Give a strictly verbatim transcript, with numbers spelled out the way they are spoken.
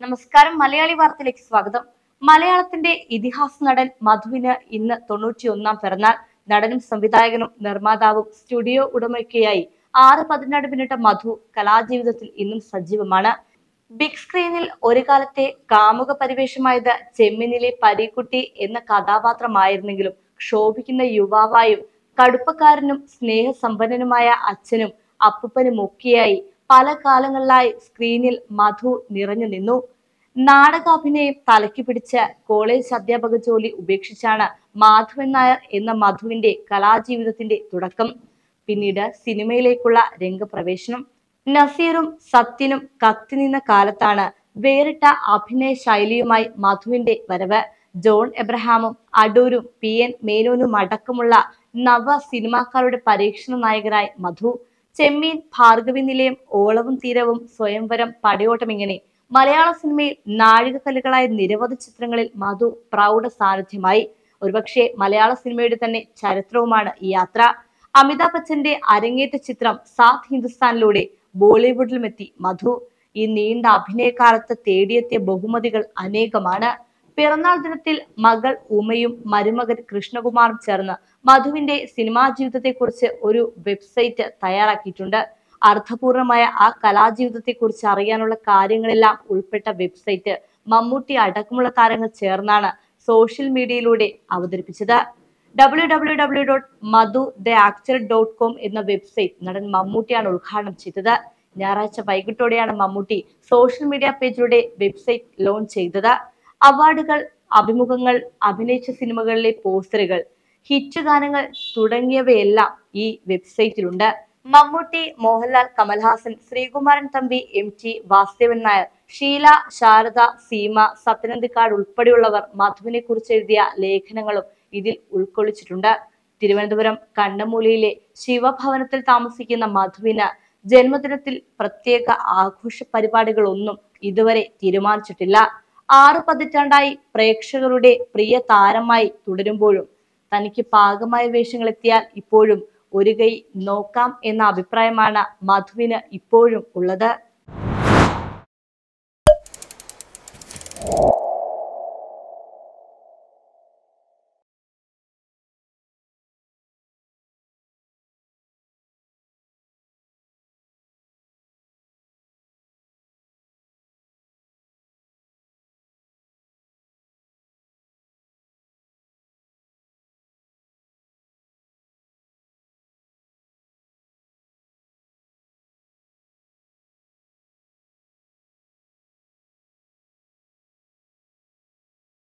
നമസ്കാരം. മലയാളി വാർത്തയിലേക്ക് സ്വാഗതം. മലയാളത്തിന്റെ ഇതിഹാസ നടൻ മധുവിന് ഇന്ന് തൊണ്ണൂറ്റിയൊന്നാം പിറന്നാൾ. നടനും സംവിധായകനും നിർമ്മാതാവും സ്റ്റുഡിയോ ഉടമയൊക്കെയായി ആറ് പതിനെട്ട് മിനിറ്റ് മധു കലാജീവിതത്തിൽ ഇന്നും സജീവമാണ്. ബിഗ് സ്ക്രീനിൽ ഒരു കാലത്തെ കാമുക പരിവേഷമായത് ചെമ്മീനിലെ പരീക്കുട്ടി എന്ന കഥാപാത്രമായിരുന്നെങ്കിലും ക്ഷോഭിക്കുന്ന യുവാവായും കടുപ്പക്കാരനും സ്നേഹസമ്പന്നനുമായ അച്ഛനും അപ്പൂപ്പനും ഒക്കെയായി പല കാലങ്ങളിലായി സ്ക്രീനിൽ മധു നിറഞ്ഞു നിന്നു. നാടകാഭിനയം തലയ്ക്ക് പിടിച്ച് കോളേജ് അധ്യാപക ജോലി ഉപേക്ഷിച്ചാണ് മാധവൻ നായർ എന്ന മധുവിന്റെ കലാജീവിതത്തിന്റെ തുടക്കം. പിന്നീട് സിനിമയിലേക്കുള്ള രംഗപ്രവേശനം. നസീറും സത്യനും കത്തിനിന്ന കാലത്താണ് വേറിട്ട അഭിനയ ശൈലിയുമായി മധുവിന്റെ വരവ്. ജോൺ എബ്രഹാമും അടൂരും പി എൻ മേനോനും അടക്കമുള്ള നവ സിനിമാക്കാരുടെ പരീക്ഷണ നായകനായി മധു. ചെമ്മീൻ, ഭാർഗവി നിലയം, ഓളവും തീരവും, സ്വയംവരം, പടയോട്ടം ഇങ്ങനെ മലയാള സിനിമയിൽ നാഴികക്കല്ലുകളായ നിരവധി ചിത്രങ്ങളിൽ മധു പ്രൗഢ സാന്നിധ്യമായി. ഒരുപക്ഷെ മലയാള സിനിമയുടെ തന്നെ ചരിത്രവുമാണ് ഈ യാത്ര. അമിതാഭ് ബച്ചന്റെ അരങ്ങേറ്റ ചിത്രം സാത്ത് ഹിന്ദുസ്ഥാനിലൂടെ ബോളിവുഡിലുമെത്തി മധു. ഈ നീണ്ട അഭിനയകാലത്ത് തേടിയെത്തിയ ബഹുമതികൾ അനേകമാണ്. പിറന്നാൾ ദിനത്തിൽ മകൾ ഉമയും മരുമകൻ കൃഷ്ണകുമാറും ചേർന്ന് മധുവിന്റെ സിനിമാ ജീവിതത്തെക്കുറിച്ച് ഒരു വെബ്സൈറ്റ് തയ്യാറാക്കിയിട്ടുണ്ട്. അർത്ഥപൂർണമായ ആ കലാജീവിതത്തെക്കുറിച്ച് അറിയാനുള്ള കാര്യങ്ങളെല്ലാം ഉൾപ്പെട്ട വെബ്സൈറ്റ് മമ്മൂട്ടി അടക്കമുള്ള താരങ്ങൾ ചേർന്നാണ് സോഷ്യൽ മീഡിയയിലൂടെ അവതരിപ്പിച്ചത്. W W W dot Madhu the actor dot com എന്ന വെബ്സൈറ്റ് നടൻ മമ്മൂട്ടിയാണ് ഉദ്ഘാടനം ചെയ്തത്. ഞായറാഴ്ച വൈകിട്ടോടെയാണ് മമ്മൂട്ടി സോഷ്യൽ മീഡിയ പേജിലൂടെ വെബ്സൈറ്റ് ലോഞ്ച് ചെയ്തത്. അവാർഡുകൾ, അഭിമുഖങ്ങൾ, അഭിനയിച്ച സിനിമകളിലെ പോസ്റ്ററുകൾ, ഹിറ്റ് ഗാനങ്ങൾ തുടങ്ങിയവയെല്ലാം ഈ വെബ്സൈറ്റിലുണ്ട്. മമ്മൂട്ടി, മോഹൻലാൽ, കമൽഹാസൻ, ശ്രീകുമാരൻ തമ്പി, എം ടി വാസുദേവൻ നായർ, ഷീല, ശാരദ, സീമ, സത്യനന്ദിക്കാട് ഉൾപ്പെടെയുള്ളവർ മധുവിനെ കുറിച്ച് എഴുതിയ ലേഖനങ്ങളും ഇതിൽ ഉൾക്കൊള്ളിച്ചിട്ടുണ്ട്. തിരുവനന്തപുരം കണ്ണമൂലയിലെ ശിവഭവനത്തിൽ താമസിക്കുന്ന മധുവിന് ജന്മദിനത്തിൽ പ്രത്യേക ആഘോഷ പരിപാടികളൊന്നും ഇതുവരെ തീരുമാനിച്ചിട്ടില്ല. ആറ് പതിറ്റാണ്ടായി പ്രേക്ഷകരുടെ പ്രിയ താരമായി തുടരുമ്പോഴും തനിക്ക് പാകമായ വേഷങ്ങൾ എത്തിയാൽ ഇപ്പോഴും ഒരു കൈ നോക്കാം എന്ന അഭിപ്രായമാണ് മധുവിന് ഇപ്പോഴും ഉള്ളത്.